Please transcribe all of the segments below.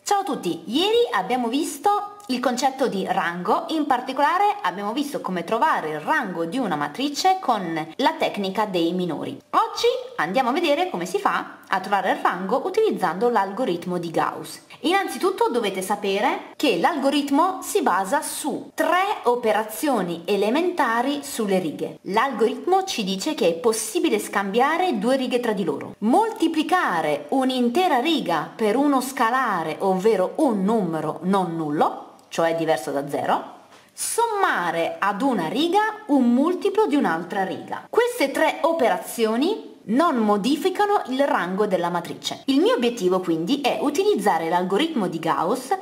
Ciao a tutti, ieri abbiamo visto il concetto di rango, in particolare abbiamo visto come trovare il rango di una matrice con la tecnica dei minori. Oggi andiamo a vedere come si fa a trovare il rango utilizzando l'algoritmo di Gauss. Innanzitutto dovete sapere che l'algoritmo si basa su 3 operazioni elementari sulle righe. L'algoritmo ci dice che è possibile scambiare 2 righe tra di loro, moltiplicare un'intera riga per uno scalare, ovvero un numero non nullo, cioè diverso da 0, sommare ad una riga un multiplo di un'altra riga. Queste 3 operazioni non modificano il rango della matrice. Il mio obiettivo quindi è utilizzare l'algoritmo di Gauss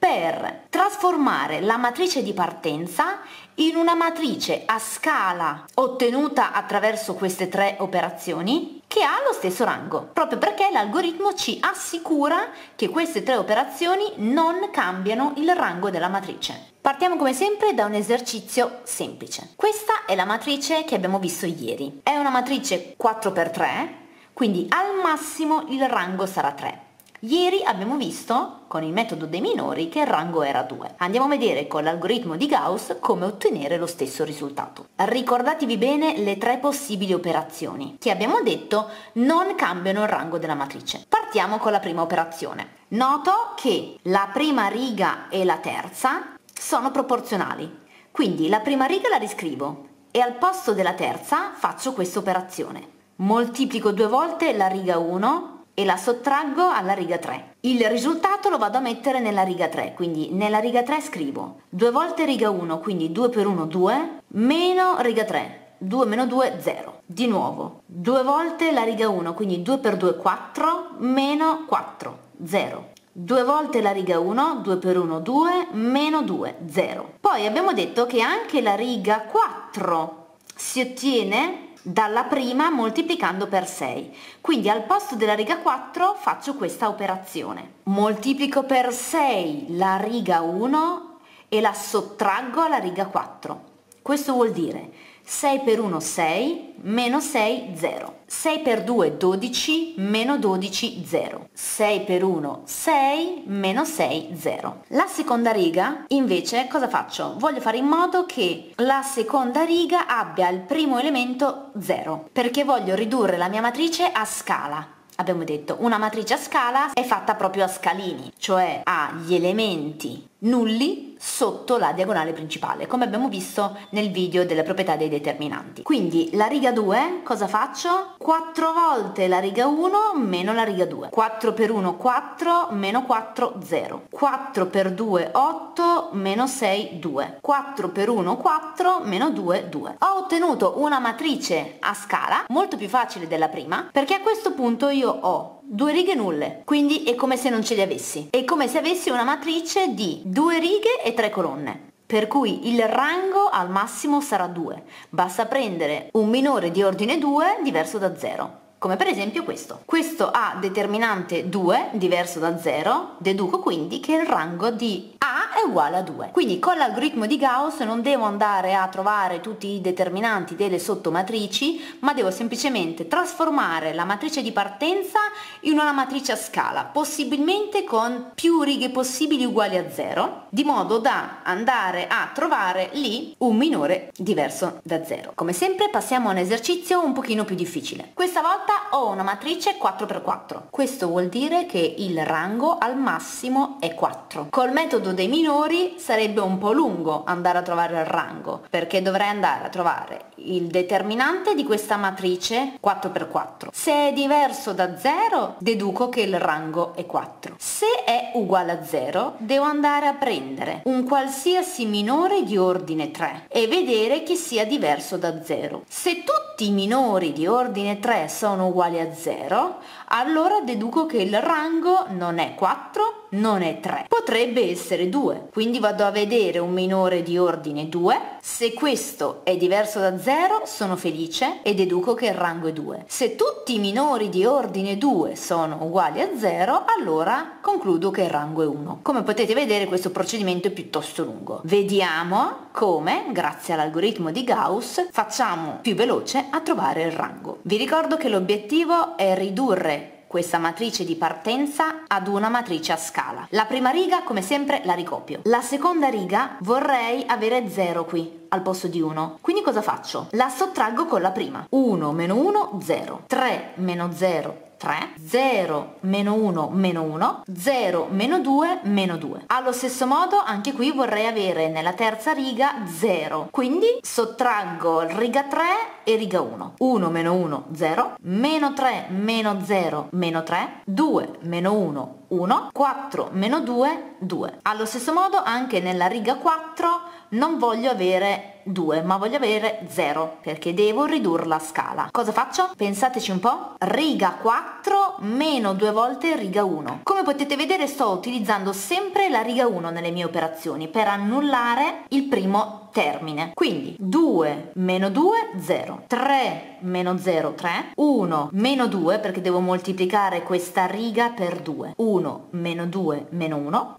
per trasformare la matrice di partenza in una matrice a scala ottenuta attraverso queste 3 operazioni che ha lo stesso rango, proprio perché l'algoritmo ci assicura che queste 3 operazioni non cambiano il rango della matrice. Partiamo come sempre da un esercizio semplice. Questa è la matrice che abbiamo visto ieri. È una matrice 4x3, quindi al massimo il rango sarà 3. Ieri abbiamo visto, con il metodo dei minori, che il rango era 2. Andiamo a vedere con l'algoritmo di Gauss come ottenere lo stesso risultato. Ricordatevi bene le 3 possibili operazioni, che abbiamo detto non cambiano il rango della matrice. Partiamo con la prima operazione. Noto che la prima riga e la terza sono proporzionali, quindi la prima riga la riscrivo e al posto della terza faccio questa operazione. Moltiplico 2 volte la riga 1 e la sottraggo alla riga 3. Il risultato lo vado a mettere nella riga 3, quindi nella riga 3 scrivo 2 volte riga 1, quindi 2 per 1 2, meno riga 3, 2 meno 2 0. Di nuovo, 2 volte la riga 1, quindi 2 per 2 4, meno 4, 0. 2 volte la riga 1, 2 per 1 2, meno 2, 0. Poi abbiamo detto che anche la riga 4 si ottiene dalla prima moltiplicando per 6, quindi al posto della riga 4 faccio questa operazione. Moltiplico per 6 la riga 1 e la sottraggo alla riga 4. Questo vuol dire 6 per 1 6, meno 6 0. 6 per 2 12, meno 12 0. 6 per 1 6, meno 6 0. La seconda riga invece cosa faccio? Voglio fare in modo che la seconda riga abbia il primo elemento 0, perché voglio ridurre la mia matrice a scala. Abbiamo detto una matrice a scala è fatta proprio a scalini, cioè ha gli elementi nulli sotto la diagonale principale, come abbiamo visto nel video delle proprietà dei determinanti. Quindi la riga 2 cosa faccio? 4 volte la riga 1 meno la riga 2. 4 per 1 4, meno 4 0. 4 per 2 8, meno 6 2. 4 per 1 4, meno 2 2. Ho ottenuto una matrice a scala molto più facile della prima, perché a questo punto io ho 2 righe nulle, quindi è come se non ce le avessi. È come se avessi una matrice di 2 righe e 3 colonne, per cui il rango al massimo sarà 2. Basta prendere un minore di ordine 2 diverso da 0. Come per esempio questo. Questo ha determinante 2, diverso da 0, deduco quindi che il rango di A è uguale a 2. Quindi con l'algoritmo di Gauss non devo andare a trovare tutti i determinanti delle sottomatrici, ma devo semplicemente trasformare la matrice di partenza in una matrice a scala, possibilmente con più righe possibili uguali a 0, di modo da andare a trovare lì un minore diverso da 0. Come sempre passiamo a un esercizio un pochino più difficile. Questa volta ho una matrice 4x4. Questo vuol dire che il rango al massimo è 4. Col metodo dei minori sarebbe un po' lungo andare a trovare il rango, perché dovrei andare a trovare il determinante di questa matrice 4x4. Se è diverso da 0, deduco che il rango è 4. Se è uguale a 0, devo andare a prendere un qualsiasi minore di ordine 3 e vedere che sia diverso da 0. Se tutti i minori di ordine 3 sono uguali a 0, allora deduco che il rango non è 4, non è 3, potrebbe essere 2, quindi vado a vedere un minore di ordine 2, se questo è diverso da 0 sono felice e deduco che il rango è 2. Se tutti i minori di ordine 2 sono uguali a 0, allora concludo che il rango è 1. Come potete vedere questo procedimento è piuttosto lungo. Vediamo come, grazie all'algoritmo di Gauss, facciamo più veloce a trovare il rango. Vi ricordo che l'obiettivo è ridurre questa matrice di partenza ad una matrice a scala. La prima riga come sempre la ricopio. La seconda riga vorrei avere 0 qui al posto di 1. Quindi cosa faccio? La sottraggo con la prima. 1 meno 1, 0. 3 meno 0, 3, 0 meno 1 meno 1, 0 meno 2 meno 2. Allo stesso modo anche qui vorrei avere nella terza riga 0, quindi sottraggo riga 3 e riga 1. 1 meno 1, 0, meno 3 meno 0 meno 3, 2 meno 1, 1, 4 meno 2, 2. Allo stesso modo anche nella riga 4 non voglio avere 2 ma voglio avere 0 perché devo ridurre la scala. Cosa faccio? Pensateci un po'. Riga 4 meno 2 volte riga 1. Come potete vedere sto utilizzando sempre la riga 1 nelle mie operazioni per annullare il primo termine. Quindi 2 meno 2, 0. 3 meno 0, 3. 1 meno 2 perché devo moltiplicare questa riga per 2. 1 meno 2 meno 1.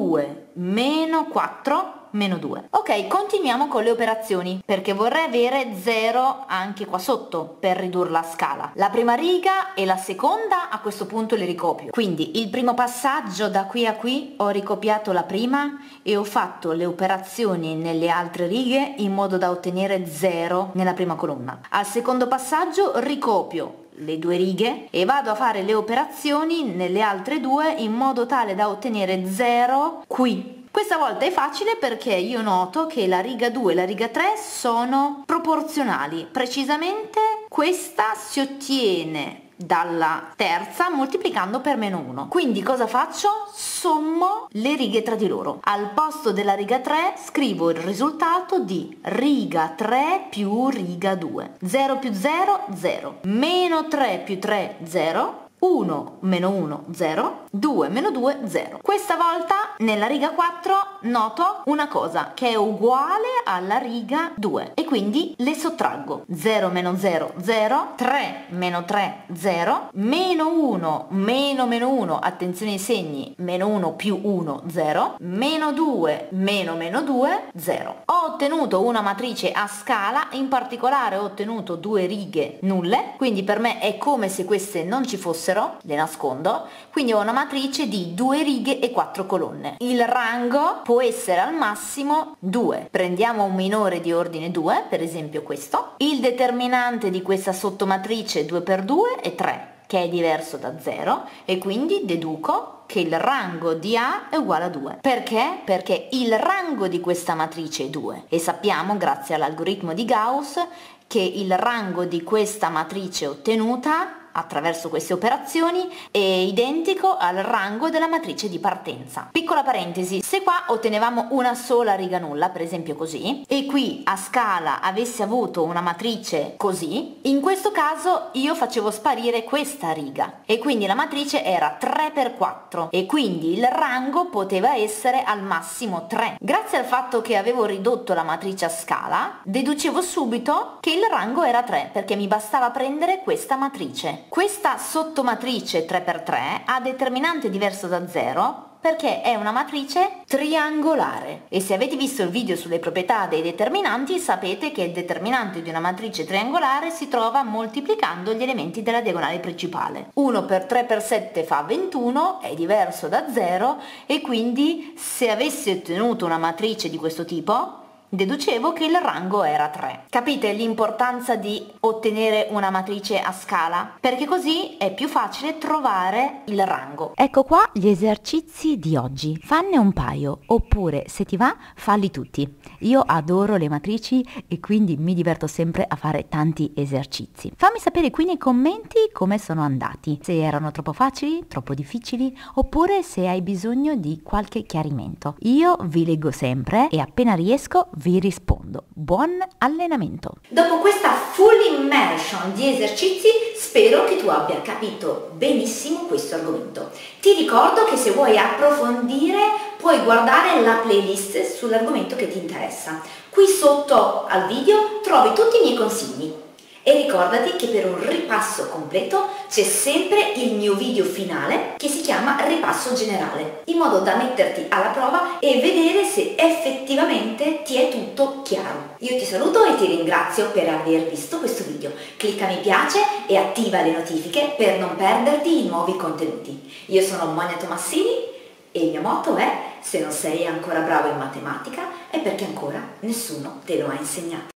2 meno 4 meno 2. Ok, continuiamo con le operazioni perché vorrei avere 0 anche qua sotto per ridurre la scala. La prima riga e la seconda a questo punto le ricopio. Quindi il primo passaggio da qui a qui ho ricopiato la prima e ho fatto le operazioni nelle altre righe in modo da ottenere 0 nella prima colonna. Al secondo passaggio ricopio le due righe e vado a fare le operazioni nelle altre due in modo tale da ottenere 0 qui. Questa volta è facile perché io noto che la riga 2 e la riga 3 sono proporzionali. Precisamente questa si ottiene dalla terza moltiplicando per meno 1. Quindi cosa faccio? Sommo le righe tra di loro. Al posto della riga 3 scrivo il risultato di riga 3 più riga 2. 0 più 0, 0. Meno 3 più 3, 0. 1 meno 1, 0, 2 meno 2, 0. Questa volta nella riga 4 noto una cosa che è uguale alla riga 2 e quindi le sottraggo. 0 meno 0, 0, 3 meno 3, 0, meno 1, meno 1, attenzione ai segni, meno 1 più 1, 0, meno 2, meno 2, 0. Ho ottenuto una matrice a scala, in particolare ho ottenuto due righe nulle, quindi per me è come se queste non ci fossero, le nascondo, quindi ho una matrice di 2 righe e 4 colonne. Il rango può essere al massimo 2. Prendiamo un minore di ordine 2, per esempio questo. Il determinante di questa sottomatrice 2 per 2 è 3, che è diverso da 0, e quindi deduco che il rango di A è uguale a 2. Perché? Perché il rango di questa matrice è 2 e sappiamo, grazie all'algoritmo di Gauss, che il rango di questa matrice ottenuta attraverso queste operazioni è identico al rango della matrice di partenza. Piccola parentesi, se qua ottenevamo una sola riga nulla, per esempio così, e qui a scala avessi avuto una matrice così, in questo caso io facevo sparire questa riga e quindi la matrice era 3 per 4 e quindi il rango poteva essere al massimo 3. Grazie al fatto che avevo ridotto la matrice a scala, deducevo subito che il rango era 3 perché mi bastava prendere questa matrice. Questa sottomatrice 3x3 ha determinante diverso da 0 perché è una matrice triangolare e se avete visto il video sulle proprietà dei determinanti sapete che il determinante di una matrice triangolare si trova moltiplicando gli elementi della diagonale principale. 1 per 3 per 7 fa 21, è diverso da 0 e quindi se avessi ottenuto una matrice di questo tipo deducevo che il rango era 3. Capite l'importanza di ottenere una matrice a scala? Perché così è più facile trovare il rango. Ecco qua gli esercizi di oggi. Fanne un paio, oppure se ti va, falli tutti. Io adoro le matrici e quindi mi diverto sempre a fare tanti esercizi. Fammi sapere qui nei commenti come sono andati, se erano troppo facili, troppo difficili, oppure se hai bisogno di qualche chiarimento. Io vi leggo sempre e appena riesco vi rispondo. Buon allenamento! Dopo questa full immersion di esercizi spero che tu abbia capito benissimo questo argomento. Ti ricordo che se vuoi approfondire puoi guardare la playlist sull'argomento che ti interessa. Qui sotto al video trovi tutti i miei consigli. E ricordati che per un ripasso completo c'è sempre il mio video finale che si chiama ripasso generale, in modo da metterti alla prova e vedere se effettivamente ti è tutto chiaro. Io ti saluto e ti ringrazio per aver visto questo video. Clicca mi piace e attiva le notifiche per non perderti i nuovi contenuti. Io sono Monia Tomassini e il mio motto è: se non sei ancora bravo in matematica è perché ancora nessuno te lo ha insegnato.